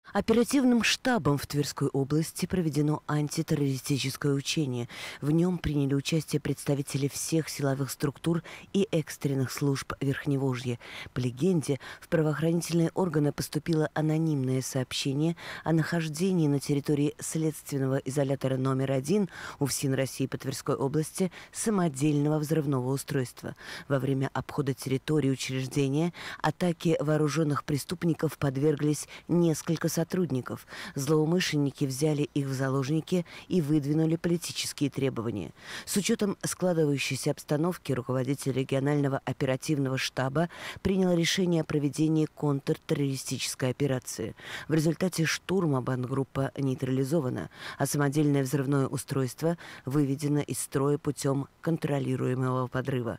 Оперативным штабом в Тверской области проведено антитеррористическое учение. В нем приняли участие представители всех силовых структур и экстренных служб Верхневожья. По легенде, в правоохранительные органы поступило анонимное сообщение о нахождении на территории следственного изолятора номер 1 УФСИН России по Тверской области самодельного взрывного устройства. Во время обхода территории учреждения атаке вооруженных преступников подверглись несколько сотрудников. Злоумышленники взяли их в заложники и выдвинули политические требования. С учетом складывающейся обстановки руководитель регионального оперативного штаба принял решение о проведении контртеррористической операции. В результате штурма бандгруппа нейтрализована, а самодельное взрывное устройство выведено из строя путем контролируемого подрыва.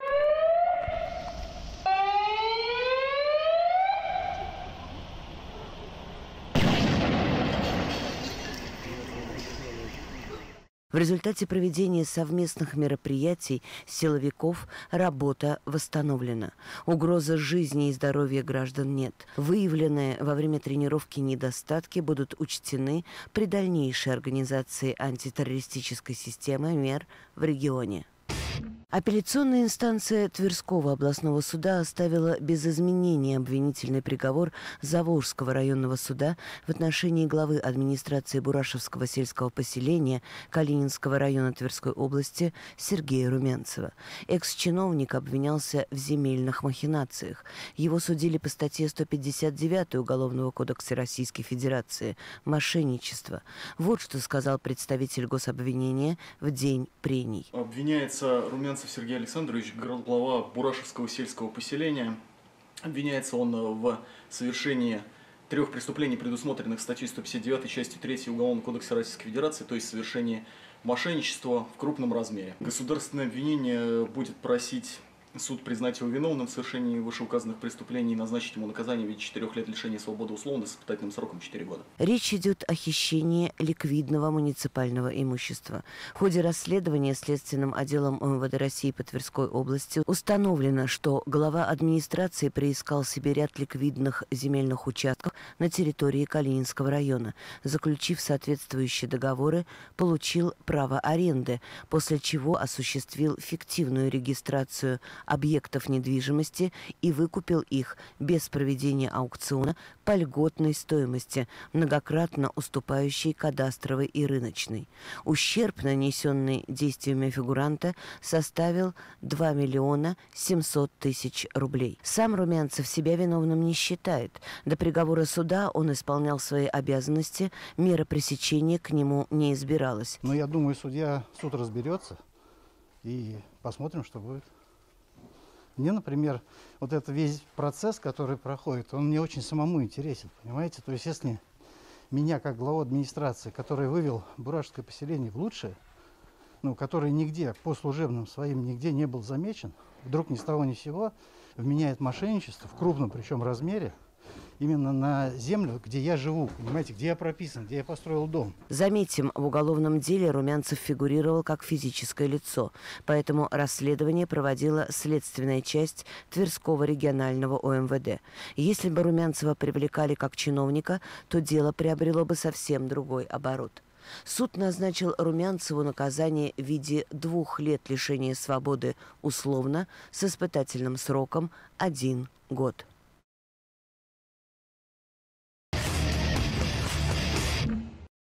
В результате проведения совместных мероприятий силовиков работа восстановлена. Угрозы жизни и здоровья граждан нет. Выявленные во время тренировки недостатки будут учтены при дальнейшей организации антитеррористической системы мер в регионе. Апелляционная инстанция Тверского областного суда оставила без изменения обвинительный приговор Заволжского районного суда в отношении главы администрации Бурашевского сельского поселения Калининского района Тверской области Сергея Румянцева. Экс-чиновник обвинялся в земельных махинациях. Его судили по статье 159 Уголовного кодекса Российской Федерации «Мошенничество». Вот что сказал представитель гособвинения в день прений. Обвиняется Румянцев Сергей Александрович, глава Бурашевского сельского поселения. Обвиняется он в совершении 3 преступлений, предусмотренных статьей 159 частью 3 Уголовного кодекса Российской Федерации, то есть совершении мошенничества в крупном размере. Государственное обвинение будет просить суд признать его виновным в совершении вышеуказанных преступлений и назначить ему наказание в виде 4 лет лишения свободы условно с испытательным сроком 4 года. Речь идет о хищении ликвидного муниципального имущества. В ходе расследования Следственным отделом УМВД России по Тверской области установлено, что глава администрации приискал себе ряд ликвидных земельных участков на территории Калининского района. Заключив соответствующие договоры, получил право аренды, после чего осуществил фиктивную регистрацию объектов недвижимости и выкупил их без проведения аукциона по льготной стоимости, многократно уступающей кадастровой и рыночной. Ущерб, нанесенный действиями фигуранта, составил 2 миллиона 700 тысяч рублей. Сам Румянцев себя виновным не считает. До приговора суда он исполнял свои обязанности, мера пресечения к нему не избиралась. Но я думаю, суд разберется и посмотрим, что будет. Мне, например, вот этот весь процесс, который проходит, он мне очень самому интересен, понимаете? То есть, если меня, как главу администрации, который вывел Бурашевское поселение в лучшее, который нигде по служебным своим нигде не был замечен, вдруг ни с того ни с сего вменяет мошенничество в крупном причем размере, именно на землю, где я живу, понимаете, где я прописан, где я построил дом. Заметим, в уголовном деле Румянцев фигурировал как физическое лицо, поэтому расследование проводила следственная часть Тверского регионального ОМВД. Если бы Румянцева привлекали как чиновника, то дело приобрело бы совсем другой оборот. Суд назначил Румянцеву наказание в виде 2 лет лишения свободы условно с испытательным сроком 1 год.